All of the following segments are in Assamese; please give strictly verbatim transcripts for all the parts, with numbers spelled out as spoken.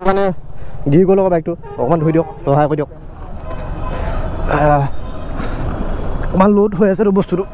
মানে গিৰি গ'ল আকৌ বাইকটো অকণমান ধুই দিয়ক সহায় কৰি দিয়ক অকণমান লোড হৈ আছে বস্তুটো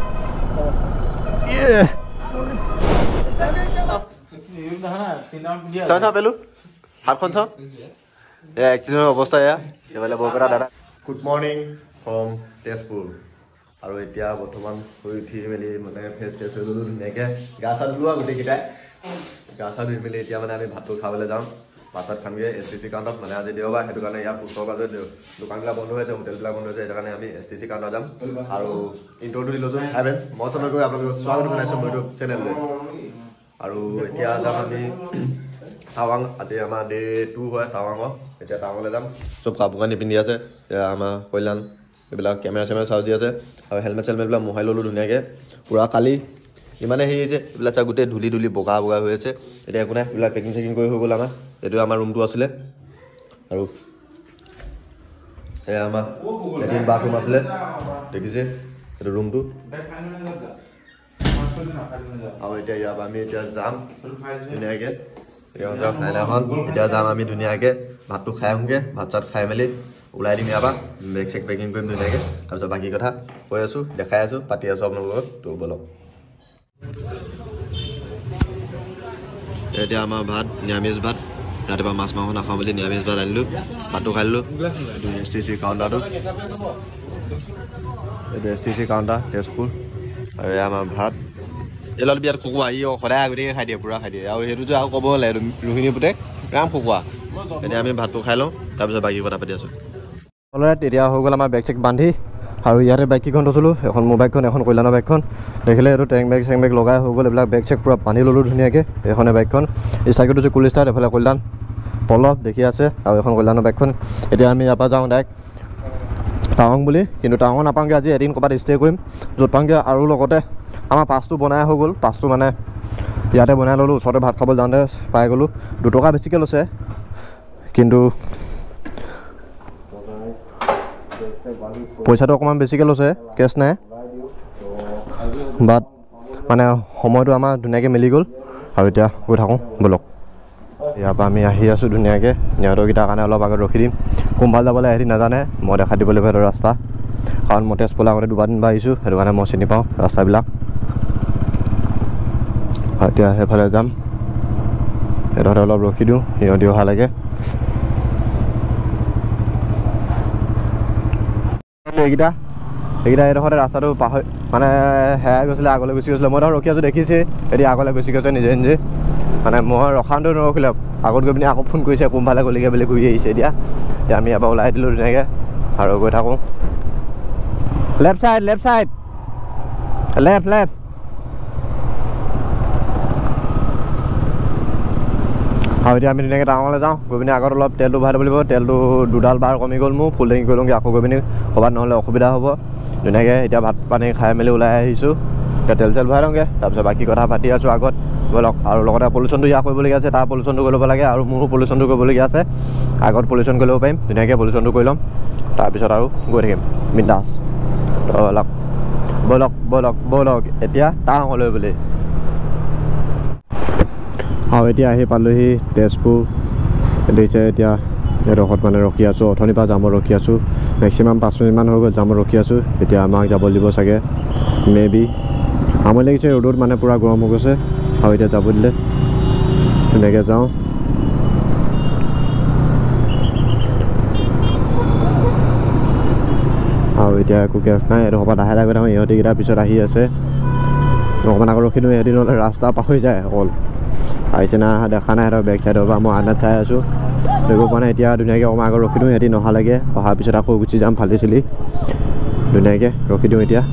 চাওঁ চাওঁ পেলো হাতখন চাওঁ এয়া এক্সিডেণ্টৰ অৱস্থা এয়া এইফালে বৰপেটা দাদা গুড মৰ্ণিং ফ্ৰম তেজপুৰ আৰু এতিয়া বৰ্তমান শুই উঠি মেলি মানে ফ্ৰেছ ফ্ৰেছ হৈ ল'লোঁ ধুনীয়াকৈ গা চা ধুলোঁ আৰু গোটেইকেইটাই গা চা ধুই মেলি এতিয়া মানে আমি ভাতটো খাবলৈ যাওঁ ভাত চাত খামগৈ এছ টি চি কাউণ্টত মানে আজি দেওবাৰ সেইটো কাৰণে ইয়াৰ ওচৰ পাজৰে দোকানবিলাক বন্ধ হৈ আছে হোটেলবিলাক বন্ধ হৈছে সেইটো কাৰণে আমি এছ টি চি কাউণ্টত যাম আৰু ইণ্টৰটো দি লৈছোঁ হাই ফ্ৰেণ্ডছ মই চনকৈ আপোনালোকক স্বাগতম জনাইছোঁ মোৰ ইউটিউব চেনেললৈ আৰু এতিয়া যাম আমি টাৱাং আজি আমাৰ ডে টু হয় টাৱাঙৰ এতিয়া টাৱাঙলৈ যাম চব কাপোৰ কানি পিন্ধি আছে এতিয়া আমাৰ কল্যাণ এইবিলাক কেমেৰা চেমেৰা চাৰ্জ দি আছে আৰু হেলমেট চেলমেটবিলাক মোহাই ল'লোঁ ধুনীয়াকৈ পূৰা কালি ইমানে হেৰি হৈছে এইবিলাক চাই গোটেই ধূলি ধূলি বগা বগা হৈ আছে এতিয়া একো নাই এইবিলাক পেকিং চেকিং কৰি হৈ গ'ল আমাৰ এইটো আমাৰ ৰুমটো আছিলে আৰু এয়া আমাৰ লেট্ৰিন বাথৰুম আছিলে দেখিছে এইটো ৰুমটো আৰু এতিয়া ইয়াৰ পৰা আমি এতিয়া যাম ধুনীয়াকৈ ফাইনাখন এতিয়া যাম আমি ধুনীয়াকৈ ভাতটো খাই আহোঁগৈ ভাত চাত খাই মেলি ওলাই দিম ইয়াৰ পৰা বেগ চেক পেকিং কৰিম ধুনীয়াকৈ তাৰপিছত বাকী কথা কৈ আছোঁ দেখাই আছোঁ পাতি আছোঁ আপোনালোকৰ লগত তো বলক এতিয়া আমাৰ ভাত নিৰামিষ ভাত ৰাতিপুৱা মাছ মাংস নাখাওঁ বুলি নিৰামিষ ভাত আনিলোঁ ভাতটো খাই দিলোঁ এছ টি চি কাউণ্টাৰটো এইটো S T C counter Tezpur আৰু এয়া আমাৰ ভাত এই ল'ৰা বিয়াত খকুৱা ই সদায় আগতীয়াকৈ খাই দিয়ে পূৰা খাই দিয়ে আৰু সেইটোতো আৰু ক'ব লাগে ৰোহিণী পুতেক ৰাম খকুৱা এতিয়া আমি ভাতটো খাই লওঁ তাৰপিছত বাকী কথা পাতি আছোঁ অলৰাইট এতিয়া হৈ গ'ল আমাৰ বেগ চেক বান্ধি আৰু ইয়াতে বাইককেইখন থৈছিলোঁ এখন মোৰ বাইকখন এখন কল্যাণৰ বাইকখন দেখিলে এইটো টেং বেগ চেং বেগ লগাই হৈ গ'ল এইবিলাক বেগ চেক পূৰা বান্ধি ল'লোঁ ধুনীয়াকৈ এইখনে বাইকখন এই চাইকেলটো হৈছে কুল ষ্টাৰ্ট এইফালে কল্যাণ পল্লৱ দেখি আছে আৰু এখন কল্যাণৰ বাইকখন এতিয়া আমি ইয়াৰ পৰা যাওঁ ডাইৰেক্ট টাৱাং বুলি কিন্তু টাৱাং নাপাওঁগৈ আজি এদিন ক'ৰবাত ষ্টে কৰিম য'ত পাওঁগৈ আৰু লগতে আমাৰ পাছটো বনাই হৈ গ'ল পাছটো মানে ইয়াতে বনাই ল'লোঁ ওচৰতে ভাত খাবলৈ যাওঁতে পাই গ'লোঁ দুটকা বেছিকৈ লৈছে কিন্তু পইচাটো অকণমান বেছিকৈ লৈছে কেছ নাই বাট মানে সময়টো আমাৰ ধুনীয়াকৈ মিলি গ'ল আৰু এতিয়া গৈ থাকোঁ ব'লক ইয়াৰ পৰা আমি আহি আছোঁ ধুনীয়াকৈ ইহঁতৰকেইটাৰ কাৰণে অলপ আগত ৰখি দিম কোনফালে যাবলৈ সিহঁতি নাজানে মই দেখাই দিব লাগিব সিহঁতৰ ৰাস্তা কাৰণ মই তেজপুৰলৈ আগতে দুবাৰ তিনিবাৰ আহিছোঁ সেইটো কাৰণে মই চিনি পাওঁ ৰাস্তাবিলাক এতিয়া সেইফালে যাম সিহঁতে অলপ ৰখি দিওঁ সিহঁতি অহালৈকে এইকেইটা এইকেইটা এইডোখৰতে ৰাস্তাটো পাহৰি মানে হেৰাই গৈছিলে আগলৈ গুচি গৈছিলে মই ধৰক ৰখি আছোঁ দেখিছে এতিয়া আগলৈ গুচি গৈছে নিজে নিজে মানে মই ৰখাওঁতে নৰখিলে আগত গৈ পিনি আকৌ ফোন কৰিছে কোনফালে গ'লিগৈ বুলি ঘূৰি আহিছে এতিয়া এতিয়া আমি এবাৰ ওলাই দিলোঁ ধুনীয়াকৈ আৰু গৈ থাকোঁ left side left side left left আৰু এতিয়া আমি ধুনীয়াকৈ টাৱাঙলৈ যাওঁ গৈ পিনি আগত অলপ তেলটো ভৰাই দিব লাগিব তেলটো দুডাল বাৰ কমি গ'ল মোৰ ফুল টেংকি কৰি লওঁগৈ আকৌ গৈ পিনি ক'ৰবাত নহ'লে অসুবিধা হ'ব ধুনীয়াকৈ এতিয়া ভাত পানী খাই মেলি ওলাই আহিছোঁ এতিয়া তেল চেল ভৰাই লওঁগৈ তাৰপিছত বাকী কথা পাতি আছোঁ আগত ব'লক আৰু লগতে পলিউশ্যনটো ইয়াৰ কৰিবলগীয়া আছে তাৰ পলিউশ্যনটো কৰি ল'ব লাগে আৰু মোৰো পলিউশ্যনটো কৰিবলগীয়া আছে আগত পলিউশ্যন কৰি ল'ব পাৰিম ধুনীয়াকৈ পলিউশ্যনটো কৰি ল'ম তাৰপিছত আৰু গৈ থাকিম বিন্দাছ ব'লক ব'লক ব'লক ব'লক এতিয়া টাৱাঙলৈ বুলি আৰু এতিয়া আহি পালোঁহি তেজপুৰ দেখিছে এতিয়া এডোখৰত মানে ৰখি আছোঁ অথনিৰ পৰা জামত ৰখি আছোঁ মেক্সিমাম পাঁচ মিনিটমান হৈ গ'ল জামত ৰখি আছোঁ এতিয়া আমাক যাব দিব চাগে মে বি আমনি লাগিছে ৰ'দত মানে পূৰা গৰম হৈ গৈছে আৰু এতিয়া যাব দিলে ধুনীয়াকৈ যাওঁ আৰু এতিয়া একো কেছ নাই এডোখৰ পৰা লাহে লাহে গৈ থাকোঁ ইহঁতিকেইটা পিছত আহি আছে অকণমান আগত ৰখি দিওঁ ইহঁতি নহ'লে ৰাস্তা পাহৰি যায় অকল আহিছে না দেখা নাই সিহঁতৰ বেক চাইডৰ পৰা মই আন্দাজ চাই আছোঁ ধৰিব পৰা নাই এতিয়া ধুনীয়াকৈ অকণমান আগত ৰখি দিওঁ সিহঁতি নহালৈকে অহাৰ পিছত আকৌ গুচি যাম ফালি চিলি ধুনীয়াকৈ ৰখি দিওঁ এতিয়া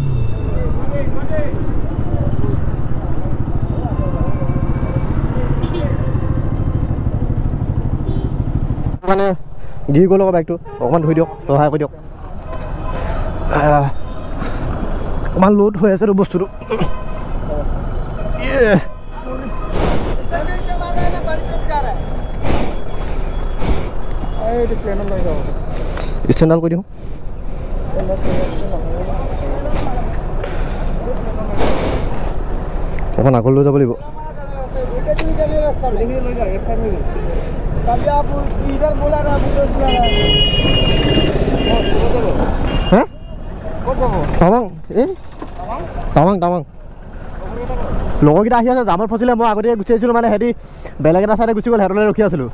মানে গিৰি গ'ল আকৌ বাইকটো অকণমান ধুই দিয়ক সহায় কৰি দিয়ক অকণমান লোড হৈ আছে বস্তুটো ষ্টেণ্ডাল কৰি দিওঁ অকণ আগলৈ লৈ যাব লাগিব Tapi aku iдар bola na video bola na. Hah? Tawang eh? Tawang Tawang লগৰকেইটা আহি আছে জামত ফচিলে মই আগতে গুচি আহিছিলোঁ মানে হেৰি বেলেগ এটা চাইডে গুচি গ'ল হেৰলৈ ৰখি আছিলোঁ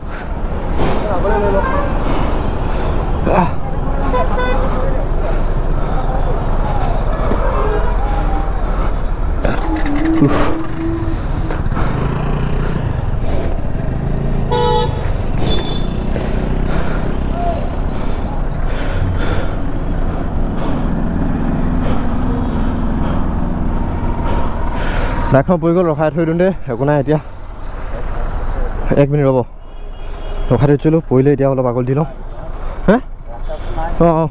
বাইকখন পৰি গ'ল ৰখাই থৈ দিওঁ দে একো নাই এতিয়া এক মিনিট ৰ'ব ৰখাই থৈছিলোঁ পৰিলে এতিয়া অলপ আগত দি লওঁ হে অঁ অঁ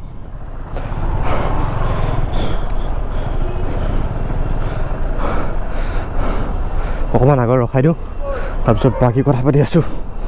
অকণমান আগত ৰখাই দিওঁ তাৰপিছত বাকী কথা পাতি আছোঁ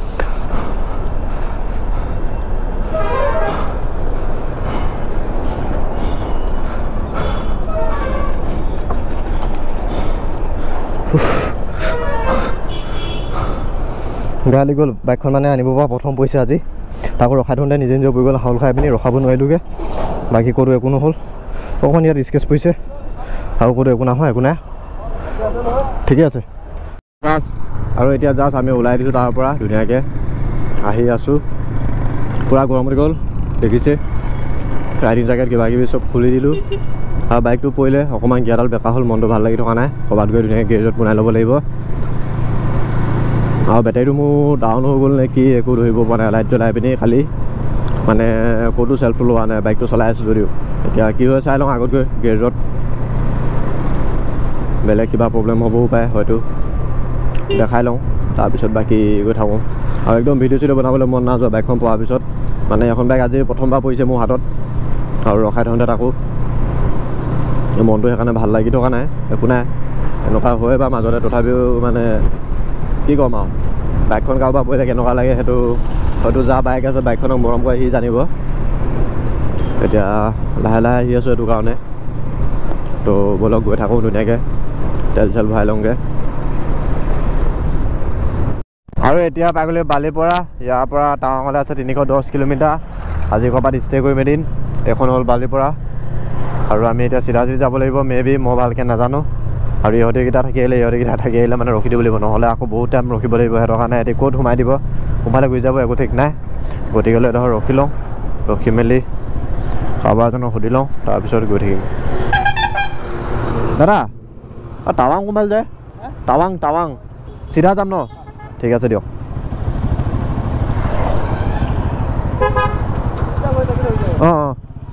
গাড়ী গ'ল বাইকখন মানে আনিব পৰা প্ৰথম পইচা আজি তাকো ৰখাই থওঁতে নিজে নিজে পৰি গ'ল হাউল খাই পিনি ৰখাব নোৱাৰিলোগৈ বাকী ক'তো একো নহ'ল অকণমান ইয়াত স্কেচ পৰিছে আৰু ক'তো একো নহয় একো নাই ঠিকে আছে আৰু এতিয়া জাষ্ট আমি ওলাই দিছোঁ তাৰ পৰা ধুনীয়াকৈ আহি আছোঁ পূৰা গৰমত গ'ল দেখিছে ৰাইডিং জেকেট কিবা কিবি চব খুলি দিলোঁ আৰু বাইকটো পৰিলে অকণমান গিয়াৰডাল বেকা হ'ল মনটো ভাল লাগি থকা নাই ক'ৰবাত গৈ ধুনীয়াকৈ গেৰেজত বনাই ল'ব লাগিব আৰু বেটাৰীটো মোৰ ডাউন হৈ গ'ল নে কি একো ধৰিব পৰা নাই লাইট জ্বলাই পিনি খালি মানে ক'তো চেল্ফটো লোৱা নাই বাইকটো চলাই আছোঁ যদিও এতিয়া কি হয় চাই লওঁ আগত গৈ গেৰেজত বেলেগ কিবা প্ৰব্লেম হ'বও পাৰে হয়তো দেখাই লওঁ তাৰপিছত বাকী গৈ থাকোঁ আৰু একদম ভিডিঅ' চিডিঅ' বনাবলৈ মন নাযোৱা বাইকখন পোৱাৰ পিছত মানে এখন বাইক আজি প্ৰথমবাৰ পৰিছে মোৰ হাতত আৰু ৰখাই থওঁতে তাকো মনটো সেইকাৰণে ভাল লাগি থকা নাই একো নাই এনেকুৱা হয় বা মাজতে তথাপিও মানে কি ক'ম আৰু বাইকখন কাৰোবাৰ পৰিলে কেনেকুৱা লাগে সেইটো হয়তো যা বাইক আছে বাইকখনক মৰম কৰে সি জানিব এতিয়া লাহে লাহে আহি আছোঁ এইটো কাৰণে তো ব'লক গৈ থাকোঁ ধুনীয়াকৈ তেল চেল ভৰাই লওঁগৈ আৰু এতিয়া পাই গ'লে বালিৰ পৰা ইয়াৰ পৰা টাৱাঙলৈ আছে তিনিশ দহ কিলোমিটাৰ আজি ক'ৰবাত ষ্টে কৰিম এদিন এখন হ'ল বালিৰ পৰা আৰু আমি এতিয়া চিধা চিধি যাব লাগিব মে বি মই ভালকৈ নাজানো আৰু ইহঁতেকেইটা থাকি আহিলে ইহঁতেকেইটা থাকি আহিলে মানে ৰখি দিব লাগিব নহ'লে আকৌ বহুত টাইম ৰখিব লাগিব সিহঁতৰ কাৰণে সিহঁতে ক'ত সোমাই দিব সোমালে গুচি যাব একো ঠিক নাই গতিকেলৈ ধৰ ৰখি লওঁ ৰখি মেলি কাৰোবাৰ এজনক সুধি লওঁ তাৰপিছত গৈ থাকিম দাদা অঁ টাৱাং কোনফালে যায় টাৱাং টাৱাং চিধা যাম ন ঠিক আছে দিয়ক অঁ অঁ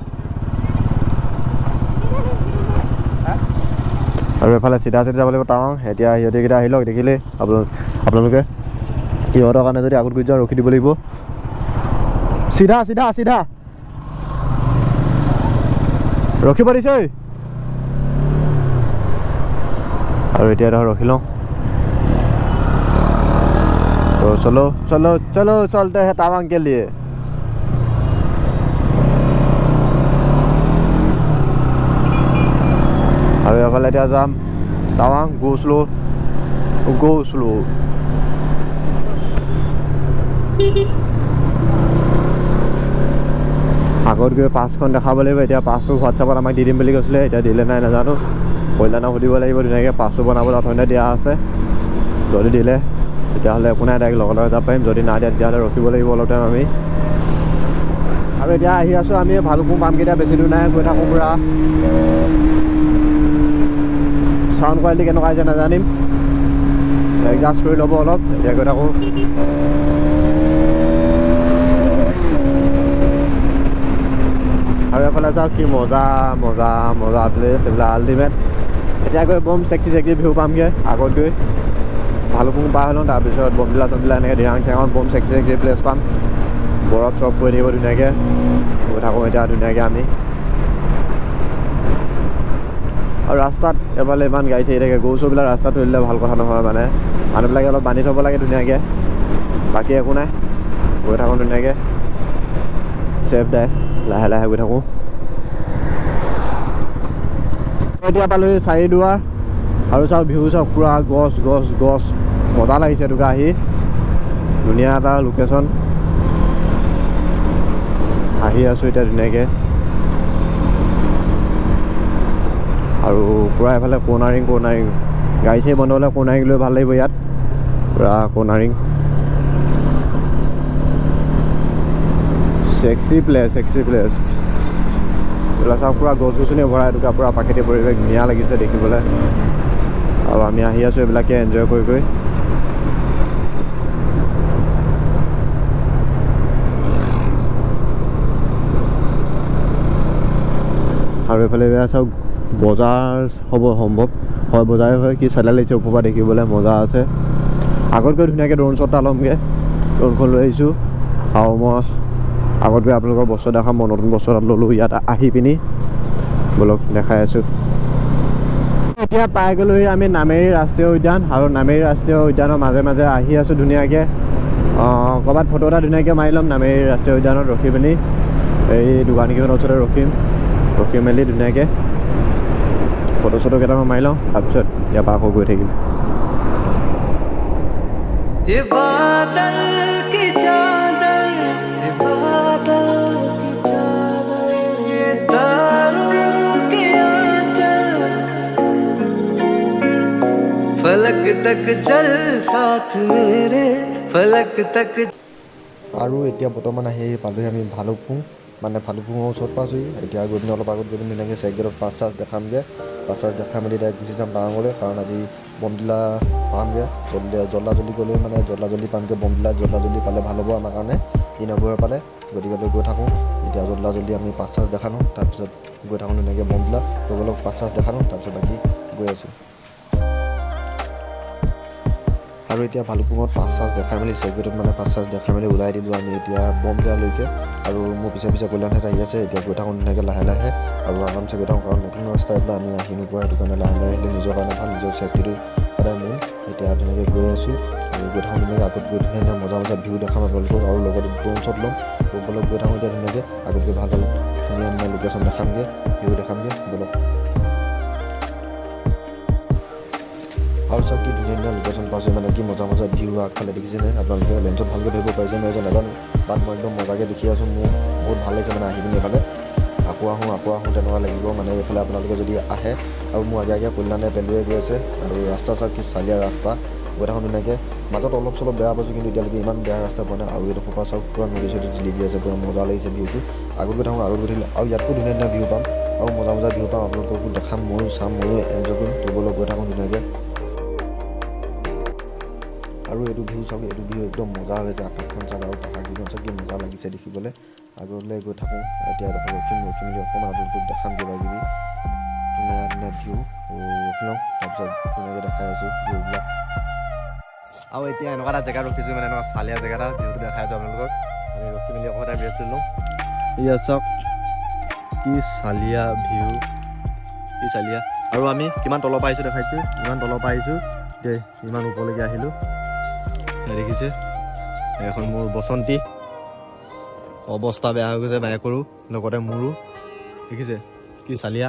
আৰু এফালে চিধা চিধি যাব লাগিব টাৱাং এতিয়া সিহঁতেকেইটা আহি লওক দেখিলে আপোনালোক আপোনালোকে সিহঁতৰ কাৰণে যদি আগত গৈ যাওঁ ৰখি দিব লাগিব চিধা চিধা চিধা ৰখিব দিছে আৰু এতিয়া ধৰ ৰখি লওঁ তো চলো চলো চলো চলতে হে টাৱাং কে লিয়ে আৰু এফালে এতিয়া যাম টাৱাং গো স্লো গো স্লো আগত গৈ পাছখন দেখাব লাগিব এতিয়া পাছটো হোৱাটছআপত আমাক দি দিম বুলি কৈছিলে এতিয়া দিলে নাই নাজানো কল্যাণক সুধিব লাগিব ধুনীয়াকৈ পাছটো বনাবলৈ অথনিতে দিয়া আছে যদি দিলে তেতিয়াহ'লে একো নাই ডাইৰেক্ট লগে লগে যাব পাৰিম যদি নাই দিয়া তেতিয়াহ'লে ৰখিব লাগিব অলপ টাইম আমি আৰু এতিয়া আহি আছোঁ আমি ভালুকপুং পামকেইটা বেছি দূৰ নাই গৈ থাকোঁ পূৰা সাউণ্ড কোৱালিটি কেনেকুৱা হৈছে নাজানিম এডজাষ্ট কৰি ল'ব অলপ এতিয়া গৈ থাকোঁ আৰু এফালে যাওক কি মজা মজা মজা প্লেচ এইবিলাক আল্টিমেট এতিয়া গৈ বম চেক্সি চেক্সি ভিউ পামগৈ আগত গৈ ভালুকপুং পাৰ হৈ লওঁ তাৰপিছত বমডিলা চমডিলা এনেকৈ দিৰাং চিৰাঙত বম চেক্সি চেক্সি প্লেচ পাম বৰফ চৰফ পৰি থাকিব ধুনীয়াকৈ গৈ থাকোঁ এতিয়া ধুনীয়াকৈ আমি আৰু ৰাস্তাত এফালে ইমান গাড়ী চাৰি থাকে গৰু চৰুবিলাক ৰাস্তাত থৈ দিলে ভাল কথা নহয় মানে মানুহবিলাকে অলপ বান্ধি থ'ব লাগে ধুনীয়াকৈ বাকী একো নাই গৈ থাকোঁ ধুনীয়াকৈ চেফ দাই লাহে লাহে গৈ থাকোঁ এতিয়া পালোঁ চাৰিদুৱাৰ আৰু চাওক ভিউ চাওক পূৰা গছ গছ গছ মজা লাগিছে এইটোকে আহি ধুনীয়া এটা লোকেশ্যন আহি আছোঁ এতিয়া ধুনীয়াকৈ আৰু পূৰা এফালে কৰ্ণাৰিং কৰ্ণাৰিং গাড়ী চাড়ী বন্ধ হ'লে কৰ্ণাৰিং লৈ ভাল লাগিব ইয়াত পূৰা cornering sexy place sexy place এইবিলাক চাওক পূৰা গছ গছনি ভৰা এইটো পূৰা প্ৰাকৃতিক পৰিৱেশ ধুনীয়া লাগিছে দেখিবলৈ আৰু আমি আহি আছোঁ এইবিলাকে এনজয় কৰি কৰি আৰু এইফালে বেয়া চাওক বজাৰ হ'ব সম্ভৱ হয় বজাৰে হয় কি চালা লাগিছে ওপৰৰ পৰা দেখিবলৈ মজা আছে আগত গৈ ধুনীয়াকৈ ড্ৰোন শ্বট এটা ল'মগৈ ড্ৰোনখন লৈ আহিছোঁ আৰু মই আগত গৈ আপোনালোকৰ বস্তু দেখাম মই নতুন বস্তু এটা ল'লোঁ ইয়াত আহি পিনি বলক দেখাই আছোঁ এতিয়া পাই গ'লোহি আমি নামেৰি ৰাষ্ট্ৰীয় উদ্যান আৰু নামেৰি ৰাষ্ট্ৰীয় উদ্যানৰ মাজে মাজে আহি আছোঁ ধুনীয়াকৈ ক'ৰবাত ফটো এটা ধুনীয়াকৈ মাৰি ল'ম নামেৰি ৰাষ্ট্ৰীয় উদ্যানত ৰখি পিনি এই দোকানকেইখনৰ ওচৰতে ৰখিম ৰখি মেলি ধুনীয়াকৈ ফটো চটো কেইটামান মাৰি লওঁ তাৰপিছত ইয়াৰ পৰা আকৌ গৈ থাকিম फलक तक चल साथ मेरे फलक तक আৰু এতিয়া বৰ্তমান আহি আহি পালোহি আমি ভালুকপুং মানে ভালুকপুঙৰ ওচৰত পাইছোঁহি এতিয়া গৈ পিনি অলপ আগত গৈ পিনি ধুনীয়াকৈ চেক গেটত পাছ চাছ দেখামগৈ পাছ চাছ দেখাই মেলি ডাইৰেক্ট গুচি যাম টাৱাঙলৈ কাৰণ আজি বমদিলা পামগৈ জলদি জল্দা জল্দি গ'লেও মানে জল্দা জল্দি পামগৈ বমদিলা জল্দা জল্দি পালে ভাল হ'ব আমাৰ কাৰণে দিনবোৰে পালে গতিকে লৈ গৈ থাকোঁ এতিয়া জল্দা জল্দি আমি পাছ চাছ দেখালোঁ তাৰপিছত গৈ থাকোঁ ধুনীয়াকৈ বমদিলা গৈ অলপ পাছ চাছ দেখালোঁ তাৰপিছত বাকী গৈ আছোঁ আৰু এতিয়া ভালুকপুঙত পাছ চাছ দেখাই মেলি চেক গেটত মানে পাছ চাছ দেখাই মেলি ওলাই দিলোঁ আমি এতিয়া বমদিলালৈকে আৰু মোৰ পিছে পিছে কল্যাণহেঁত আহি আছে এতিয়া গৈ থাকোঁ ধুনীয়াকৈ লাহে লাহে আৰু আৰামছে গৈ থাকোঁ কাৰণ নতুন ৰাস্তা এইবিলাক আমি আহি নোপোৱা সেইটো কাৰণে লাহে লাহে আহিলে নিজৰ কাৰণে ভাল নিজৰ ছেফটিটো সদায় মেইন এতিয়া ধুনীয়াকৈ গৈ আছোঁ আৰু গৈ থাকোঁ ধুনীয়াকৈ আগত গৈ ধুনীয়া মজা মজা ভিউ দেখাম আপোনালোকক আৰু লগতে ড্ৰোন শ্বট ল'ম বলক গৈ থাকোঁ এতিয়া ধুনীয়াকৈ আগতকৈ ভাল ভাল ধুনীয়া ধুনীয়া লোকেশ্যন দেখামগৈ ভিউ দেখামগৈ বলক আৰু চাওক কি ধুনীয়া ধুনীয়া লোকেশ্যন পাইছোঁ মানে কি মজা মজা ভিউ আগফালে দেখিছেনে আপোনালোকে লেন্সত ভালকৈ ধৰিব পাৰিছে নহয় নাজানো বাট মই একদম মজাকৈ দেখি আছোঁ মোৰ বহুত ভাল লাগিছে মানে আহি পিনি এইফালে আকৌ আহোঁ আকৌ আহোঁ তেনেকুৱা লাগিব মানে এইফালে আপোনালোকে যদি আহে আৰু মোৰ আগে আগে কল্যাণে পেলুৱে গৈ আছে আৰু ৰাস্তা চাওক কি চালিয়া ৰাস্তা গৈ থাকোঁ ধুনীয়াকৈ মাজত অলপ চলপ বেয়া পাইছোঁ কিন্তু এতিয়ালৈকে ইমান বেয়া ৰাস্তা পোৱা নাই আৰু এইডোখৰ পৰা চাওক পূৰা নদী চদী জিলিকি আছে পূৰা মজা লাগিছে ভিউটো আগত গৈ থাকোঁ আগত গৈ থাকিলে আৰু ইয়াতকৈ ধুনীয়া ধুনীয়া ভিউ পাম আৰু মজা মজা ভিউ পাম আপোনালোককো দেখাম ময়ো চাম ময়ো এনজয় কৰিম তবলৈ গৈ থাকোঁ ধুনীয়াকৈ আৰু এইটো ভিউ চাওক এইটো ভিউ একদম মজা হৈছে আকাশখন চাওক আৰু পাহাৰকেইখন চাওক কি মজা লাগিছে দেখিবলৈ আগলৈ গৈ থাকোঁ এতিয়া ৰখিম ৰখি মেলি অকণমান আপোনালোকক দেখাম কিবা কিবি ধুনীয়া ধুনীয়া ভিউ ৰখি লওঁ তাৰপিছত ধুনীয়াকৈ দেখাই আছোঁ ভিউবিলাক আৰু এতিয়া এনেকুৱা এটা জেগাত ৰখিছোঁ মানে এনেকুৱা চালীয়া জেগা এটা ভিউটো দেখাই আছোঁ আপোনালোকক আমি ৰখি মেলি অকণমান টাইম ৰেষ্ট লওঁ ইয়াত চাওক কি চালীয়া ভিউ কি চালীয়া আৰু আমি কিমান তলৰ পৰা আহিছোঁ দেখাইছোঁ ইমান তলৰ পৰা আহিছোঁ এতিয়া ইমান ওপৰলৈকে আহিলোঁ দেখিছে এখন মোৰ বসন্তী অৱস্থা বেয়া হৈ গৈছে বাইকৰো লগতে মোৰো দেখিছে কি চালিয়া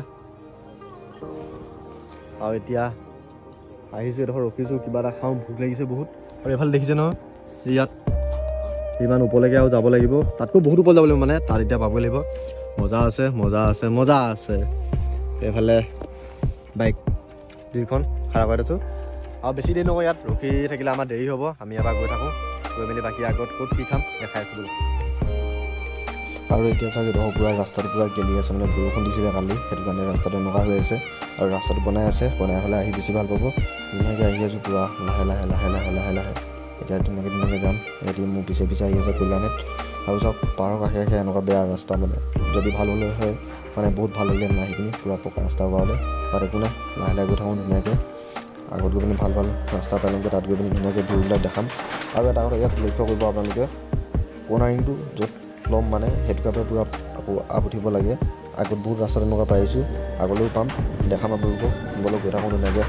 আৰু এতিয়া আহিছোঁ এডোখৰ ৰখিছোঁ কিবা এটা খাওঁ ভোক লাগিছে বহুত আৰু এইফালে দেখিছে নহয় ইয়াত ইমান ওপৰলৈকে আৰু যাব লাগিব তাতকৈ বহুত ওপৰ যাব লাগিব মানে তাত এতিয়া পাবই লাগিব মজা আছে মজা আছে মজা আছে এইফালে বাইক দুইখন খাৰা কৰি আছোঁ আৰু বেছি দেৰি নকওঁ ইয়াত ৰখি থাকিলে আমাৰ দেৰি হ'ব আমি এবাৰ গৈ থাকোঁ গৈ মেলি বাকী আগত ক'ত কি খাম দেখাই আছোঁ বোলো আৰু এতিয়া চাগে দেখোঁ পূৰা ৰাস্তাটো পূৰা গেলি আছে মানে বৰষুণ দিছিলে কালি সেইটো কাৰণে ৰাস্তাটো এনেকুৱা হৈ আছে আৰু ৰাস্তাটো বনাই আছে বনাই হ'লে আহি বেছি ভাল পাব ধুনীয়াকৈ আহি আছোঁ পূৰা লাহে লাহে লাহে লাহে লাহে লাহে এতিয়া ধুনীয়াকৈ ধুনীয়াকৈ যাম সিহঁতি মোৰ পিছে পিছে আহি আছে কল্যাণত আৰু চাওক পাহাৰৰ কাষে কাষে এনেকুৱা বেয়া ৰাস্তা মানে যদি ভাল হ'লে হয় মানে বহুত ভাল লাগিলে মানে আহি পিনি পূৰা পকা ৰাস্তা হোৱালে বাট একো নাই লাহে লাহে গৈ থাকোঁ ধুনীয়াকৈ আগত গৈ পিনি ভাল ভাল ৰাস্তা পালেংগৈ তাত গৈ পিনি ধুনীয়াকৈ ভিউবিলাক দেখাম আৰু এটা কথা ইয়াত লক্ষ্য কৰিব আপোনালোকে কৰ্ণাৰিংটো য'ত ল'ম মানে সেইটো কাৰণে পূৰা আকৌ আপ উঠিব লাগে আগত বহুত ৰাস্তা তেনেকুৱা পাইছোঁ আগলৈও পাম দেখাম আপোনালোকক বলক গৈ থাকোঁ ধুনীয়াকৈ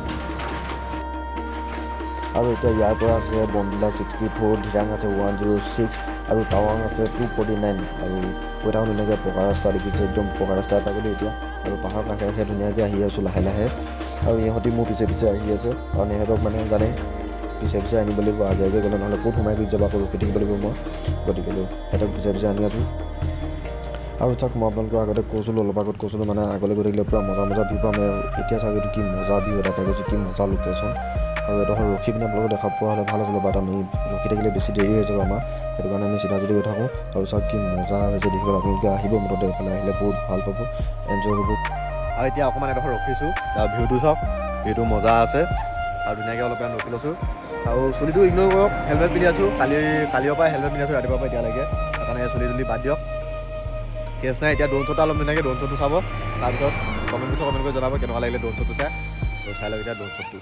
আৰু এতিয়া ইয়াৰ পৰা আছে বমদিলা ছিক্সটি ফ'ৰ ধিৰাং আছে ওৱান জিৰ' ছিক্স আৰু টাৱাং আছে টু ফৰ্টি নাইন আৰু গৈ থাকোঁ ধুনীয়াকৈ পকা ৰাস্তা দেখিছে একদম পকা ৰাস্তা পাই গ'লোঁ এতিয়া আৰু পাহাৰৰ কাষে কাষে ধুনীয়াকৈ আহি আছোঁ লাহে লাহে আৰু ইহঁতি মোৰ পিছে পিছে আহি আছে কাৰণ ইহঁতক মানে জানে পিছে পিছে আনিব লাগিব আগে আগে গ'লে নহ'লে ক'ত সোমাই গৈ যাব আকৌ ৰখি থাকিব লাগিব মই গতিকে সিহঁতক পিছে পিছে আনি আছোঁ আৰু চাওক মই আপোনালোকক আগতে কৈছিলোঁ অলপ আগত কৈছিলোঁ মানে আগলৈ গৈ থাকিলে পূৰা মজা মজা ভিউ পাম এতিয়া চাওক এইটো কি মজা ভিউ এটা পাই গৈছোঁ কি মজা লোকেশ্যন আৰু এডোখৰ ৰখি পিনে আপোনালোকক দেখা পোৱা হ'লে ভাল আছিলে বাট আমি ৰখি থাকিলে বেছি দেৰি হৈ যাব আমাৰ সেইটো কাৰণে আমি চিধা চিধি গৈ থাকোঁ আৰু চাওক কি মজা হৈছে দেখিবলৈ আপোনালোকে আহিব মুঠতে এইফালে আহিলে বহুত ভাল পাব এনজয় কৰিব আৰু এতিয়া অকণমান এডোখৰ ৰখিছোঁ তাৰ ভিউটো চাওক ভিউটো মজা আছে আৰু ধুনীয়াকৈ অলপ টাইম ৰখি লৈছোঁ আৰু চুলিটো ইগন'ৰ কৰক হেলমেট পিন্ধি আছোঁ কালি কালিৰ পৰা হেলমেট পিন্ধি আছোঁ ৰাতিপুৱাৰ পৰা এতিয়ালৈকে সেইকাৰণে চুলি তুলি বাদ দিয়ক কেছ নাই এতিয়া ড্ৰোন শ্বটটো অলপ ধুনীয়াকৈ ড্ৰোন শ্বটটো চাব তাৰপিছত কমেণ্ট বক্সত কমেণ্ট কৰি জনাব কেনেকুৱা লাগিলে ড্ৰোন শ্বটটো চাই আৰু চাই লওক এতিয়া ড্ৰোন শ্বটটো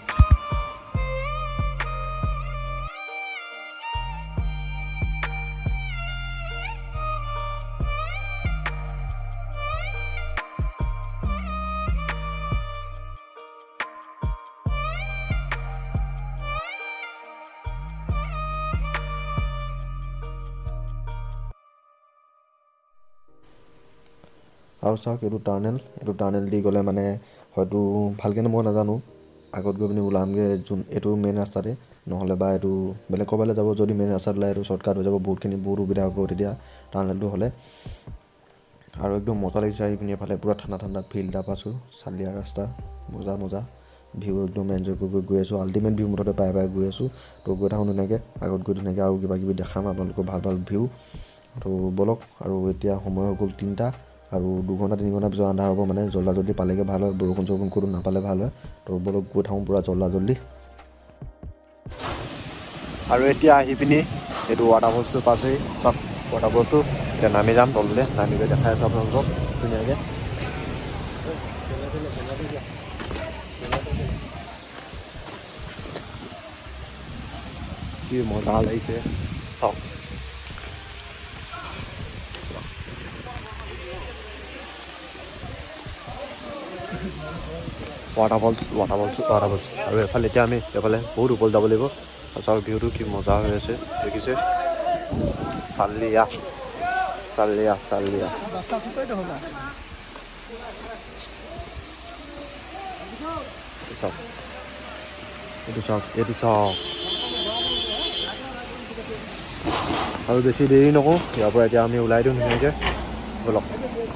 আৰু চাওক এইটো টাৰ্নেল এইটো টাৰ্নেল দি গ'লে মানে হয়তো ভালকৈ মই নাজানো আগত গৈ পিনি ওলামগৈ যোন এইটো মেইন ৰাস্তাতে নহ'লে বা এইটো বেলেগ ক'ৰবালৈ যাব যদি মেইন ৰাস্তাত ওলাই এইটো শ্বৰ্টকাট হৈ যাব বহুতখিনি বহুত সুবিধা হ'ব তেতিয়া টাৰ্নেলটো হ'লে আৰু একদম মজা লাগিছে আহি পিনি এফালে পূৰা ঠাণ্ডা ঠাণ্ডা ফিল্ড এটা পাইছোঁ চালিয়া ৰাস্তা মজা মজা ভিউ একদম এনজয় কৰি গৈ আছোঁ আল্টিমেট ভিউ মুঠতে পাই পাই গৈ আছোঁ তো গৈ থাকোঁ ধুনীয়াকৈ আগত গৈ ধুনীয়াকৈ আৰু কিবা কিবি দেখাম আপোনালোকৰ ভাল ভাল ভিউ তো ব'লক আৰু এতিয়া সময় হৈ গ'ল তিনিটা আৰু দুঘণ্টা তিনি ঘণ্টা পিছত আন্ধাৰ হ'ব মানে জল্দা জল্দি পালেগৈ ভাল হয় বৰষুণ চৰষুণ ক'তো নাপালে ভাল হয় তো ব'লক গৈ থাকোঁ পূৰা জল্দা জল্দি আৰু এতিয়া আহি পিনি এইটো ৱাটাৰ ফলছটো পাইছেহি চব ৱাটাৰ ফলছটো এতিয়া নামি যাম তললৈ নামি গৈ দেখাই আছোঁ আপোনালোকক ধুনীয়াকৈ কি মজা লাগিছে চাওক water falls water falls water falls আৰু এফালে এতিয়া আমি এফালে বহুত ওপৰত যাব লাগিব আৰু চাওক ভিউটো কি মজা হৈ আছে দেখিছে চালিয়া চালিয়া চালিয়া চাওক এইটো চাওক এইটো চাওক আৰু বেছি দেৰি নকৰোঁ ইয়াৰ পৰা এতিয়া আমি ওলাই দিওঁ ধুনীয়াকৈ ব'লক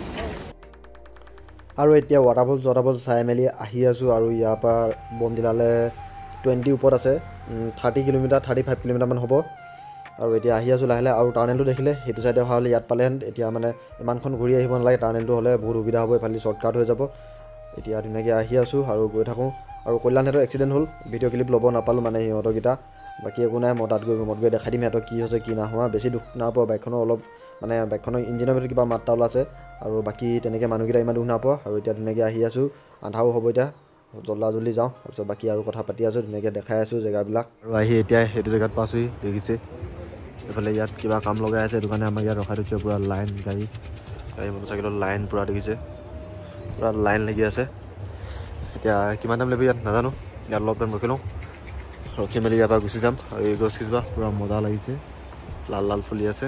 আৰু এতিয়া ৱাটাৰফলছ ৱাটাৰফলছ চাই মেলি আহি আছোঁ আৰু ইয়াৰ পৰা বমদিলালৈ টুৱেণ্টি ওপৰত আছে থাৰ্টি কিলোমিটাৰ থাৰ্টি ফাইভ কিলোমিটাৰমান হ'ব আৰু এতিয়া আহি আছোঁ লাহে লাহে আৰু টাৰ্নেলটো দেখিলে সেইটো চাইডে অহা হ'লে ইয়াত পালেহেঁতেন এতিয়া মানে ইমানখন ঘূৰি আহিব নালাগে টাৰ্নেলটো হ'লে বহুত সুবিধা হ'ব এইফালে শ্বৰ্টকাট হৈ যাব এতিয়া ধুনীয়াকৈ আহি আছোঁ আৰু গৈ থাকোঁ আৰু কল্যাণহঁতৰ এক্সিডেণ্ট হ'ল ভিডিঅ' ক্লিপ ল'ব নাপালোঁ মানে সিহঁতৰকেইটা বাকী একো নাই মই তাত গৈ ৰুমত গৈ দেখাই দিম সিহঁতৰ কি হৈছে কি নাহোৱা বেছি দুখ নাপোৱা বাইকখনৰ অলপ মানে বাইকখনৰ ইঞ্জিনৰ ভিতৰত কিবা মাত তাল আছে আৰু বাকী তেনেকৈ মানুহকেইটা ইমান দুখ নাপোৱা আৰু এতিয়া ধুনীয়াকৈ আহি আছোঁ আন্ধাৰো হ'ব এতিয়া জল্দা জল্দি যাওঁ তাৰপিছত বাকী আৰু কথা পাতি আছোঁ ধুনীয়াকৈ দেখাই আছোঁ জেগাবিলাক আৰু আহি এতিয়া সেইটো জেগাত পাইছোঁহি দেখিছে এইফালে ইয়াত কিবা কাম লগাই আছে সেইটো কাৰণে আমাৰ ইয়াত ৰখাই থৈছে পূৰা লাইন গাড়ী গাড়ী মটৰচাইকেলৰ লাইন পূৰা দেখিছে পূৰা লাইন লাগি আছে এতিয়া কিমান টাইম লাগিব ইয়াত নাজানো ইয়াত অলপ টাইম ৰখি লওঁ ৰখি মেলি ইয়াৰ পৰা গুচি যাম আৰু এই গছ কেইজোপা পূৰা মজা লাগিছে লাল লাল ফুলি আছে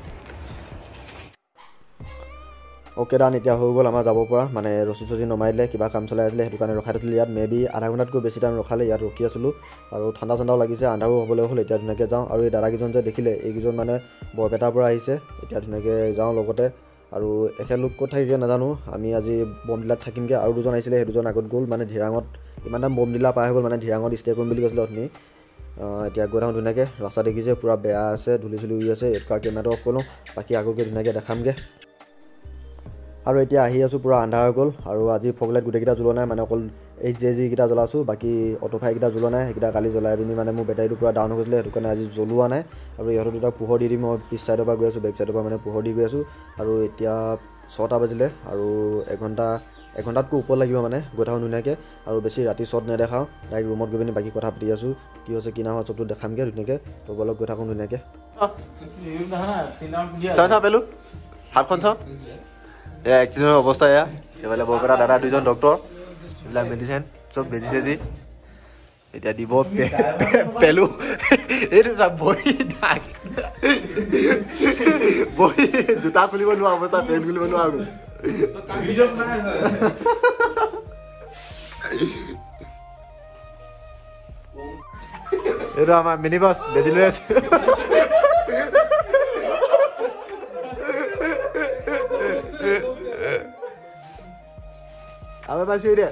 অ'কে ডান এতিয়া হৈ গ'ল আমাৰ যাব পৰা মানে ৰছী চছী নমাই দিলে কিবা কাম চলাই আছিলে সেইটো কাৰণে ৰখাই থৈছিলে ইয়াত মে বি আধা ঘণ্টাতকৈ বেছি টাইম ৰখালে ইয়াত ৰখি আছিলোঁ আৰু ঠাণ্ডা ঠাণ্ডাও লাগিছে আন্ধাৰো হ'বলৈ হ'ল এতিয়া ধুনীয়াকৈ যাওঁ আৰু এই দাদাকেইজন যে দেখিলে এইকেইজন মানে বৰপেটাৰ পৰা আহিছে এতিয়া ধুনীয়াকৈ যাওঁ লগতে আৰু এখেতলোক ক'ত থাকিলে নাজানো আমি আজি বমদিলাত থাকিমগৈ আৰু দুজন আহিছিলে সেই দুজন আগত গ'ল মানে ধিৰাঙত ইমান টাইম বমদিলা পাই হৈ গ'ল মানে ধিৰাঙত ষ্টে কৰিম বুলি কৈছিলে অথনি এতিয়া গৈ থাকোঁ ধুনীয়াকৈ ৰাস্তা দেখিছে পূৰা বেয়া আছে ধূলি চুলি উৰি আছে এইটো কেমেৰাটো অফ কৰোঁ বাকী আগতকৈ ধুনীয়াকৈ দেখামগৈ আৰু এতিয়া আহি আছোঁ পূৰা আন্ধাৰ হৈ গ'ল আৰু আজি ফগলাইট গোটেইকেইটা জ্বলোৱা নাই মানে অকল এইচ জে জিকেইটা জ্বলাইছোঁ বাকী অটোফাইকেইটা জ্বলোৱা নাই সেইকেইটা কালি জ্বলাই পিনি মানে মোৰ বেটাৰীটো পূৰা ডাউন হৈ গৈছিলে সেইটো কাৰণে আজি জ্বলোৱা নাই আৰু ইহঁতৰ দুটা পোহৰ দি দি মই পিছ চাইডৰ পৰা গৈ আছোঁ বেক চাইডৰ পৰা মানে পোহৰ দি গৈ আছোঁ আৰু এতিয়া ছটা বাজিলে আৰু এঘণ্টা এঘণ্টাতকৈ ওপৰত লাগিব মানে গৈ থাকোঁ ধুনীয়াকৈ আৰু বেছি ৰাতি শ্বট নেদেখাওঁ ডাইৰেক্ট ৰুমত গৈ পিনি বাকী কথা পাতি আছোঁ কি হৈছে কি নহয় চবটো দেখামগৈ ধুনীয়াকৈ তো অলপ গৈ থাকোঁ ধুনীয়াকৈ হাতখন চাওঁ এয়া এক্সিডেণ্টৰ অৱস্থা এয়া এইফালে বৰপেটা দাদা দুজন ডক্টৰ এইবিলাক মেডিচিন চব বেজি চেজি এতিয়া দিব পেলু এইটো চা বহি দাগ বহি জোতা খুলিব নোৱাৰা অৱস্থা পেণ্ট খুলিব নোৱাৰা এইটো আমাৰ মিনি বাছ বেজি লৈ আছে আমি পাইছো এতিয়া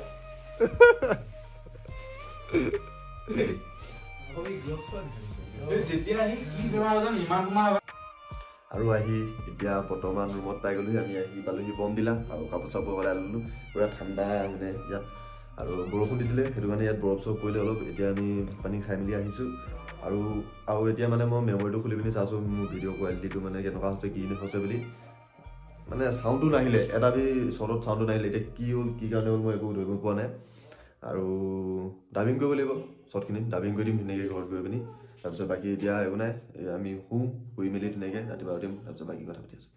আৰু আহি এতিয়া বৰ্তমান ৰুমত পাই গ'লো আমি আহি পালোহি বমদিলা আৰু কাপোৰ চাপোৰ সলাই ল'লো পুৰা ঠাণ্ডা মানে ইয়াত আৰু বৰষুণ দিছিলে সেইটো কাৰণে ইয়াত বৰফ চৰফ পৰিলে অলপ এতিয়া আমি ভাত পানী খাই মেলি আহিছোঁ আৰু আৰু এতিয়া মানে মই মেমৰিটো খুলি পিনি চাইছোঁ মোৰ ভিডিঅ' কোৱালিটিটো মানে কেনেকুৱা হৈছে কি হৈছে বুলি মানে চাউণ্ডটো নাহিলে এটা বি শ্বৰ্টত চাউণ্ডটো নাহিলে এতিয়া কি হ'ল কি কাৰণে হ'ল মই একো ধৰিব পৰা নাই আৰু ডাবিং কৰিব লাগিব শ্বৰ্টখিনি ডাবিং কৰি দিম ধুনীয়াকৈ ঘৰত গৈ পিনি তাৰপিছত বাকী এতিয়া একো নাই আমি শুওঁ শুই মেলি ধুনীয়াকৈ ৰাতিপুৱা উঠিম তাৰপিছত বাকী কথা পাতি আছোঁ